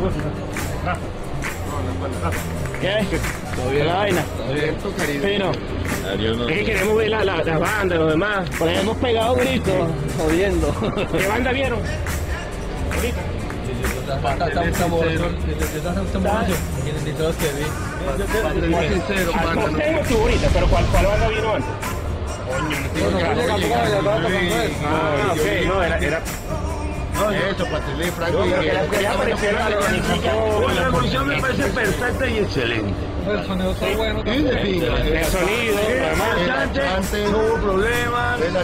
¿Qué? ¿Todo bien la vaina? Fino. Es que queremos ver la banda, los demás. Por ahí hemos pegado gritos, jodiendo. ¿Qué banda vieron? Ahorita. Tengo tu ahorita, pero ¿cuál banda vino antes? No, era... Eso, Patricio Franco. La canción me parece perfecta y excelente. El sonido está bueno. El sonido, El chante, no hubo problemas. El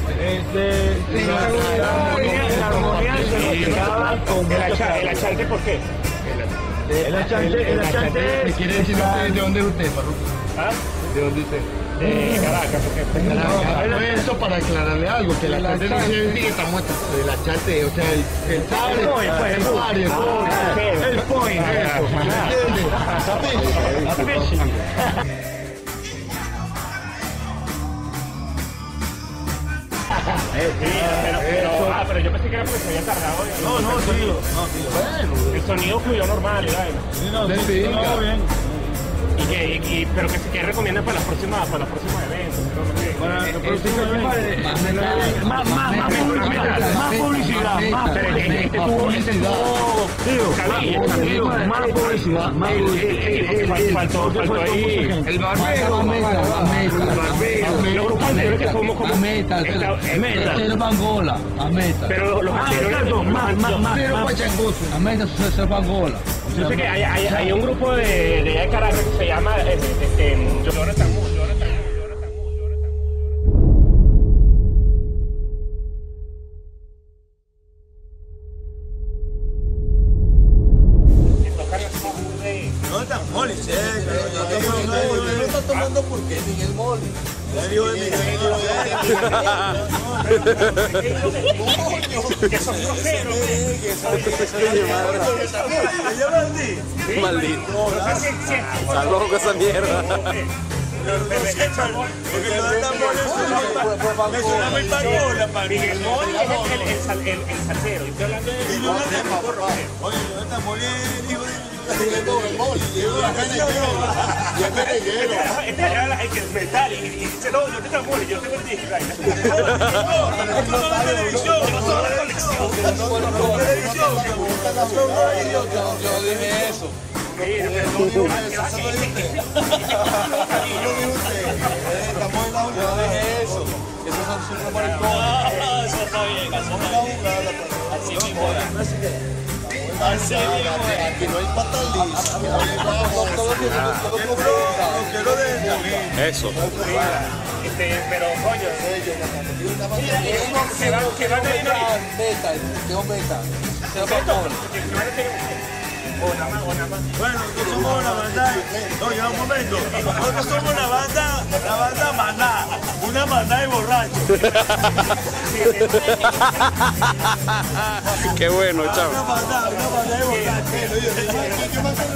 el achante, ¿por qué? El achante es... ¿Quiere decir de dónde es usted, Parruco? ¿Ah? ¿De dónde es usted? De Caracas, ¿por qué? Eso para aclararle algo, que la chante no quiere decir que está muerta. El achante, o sea, el point, pero yo pensé que era porque se había cargado. No, sí. Bueno. El sonido fluyó normal, ¿verdad? Pero ¿qué recomiendan para los próximos eventos? Más publicidad, más publicidad. Faltó ahí. El barbero. Los grupos anteriores que somos como... Tercero Bangola, a meta. Pero los anteriores... A meta se Bangola. Yo sé que hay un grupo de Caracas que se llama Jonathan Moore. No está Molly, no está tomando porque ni el Molly. Que son groseros. Maldito. Está loco esa mierda. Porque no está Molly, me suena muy Bangola, para mí. Miguel Molly es el salsero. Estoy hablando de... Oye, no está Molly, hijo de... Este era el que es metal y dice, no, yo te tramo y yo tengo el disco. Esto no es televisión, no son la colección. Yo dije eso. Esos son super maricones. Eso está bien, así mismo. Aquí no hay pataliza. Eso. Pero coño, que van a ir Meta, Bueno, nosotros somos una banda, oye, un momento, nosotros somos la banda Maná, una maná de borrachos. Qué bueno, chao. Una banda de borrachos.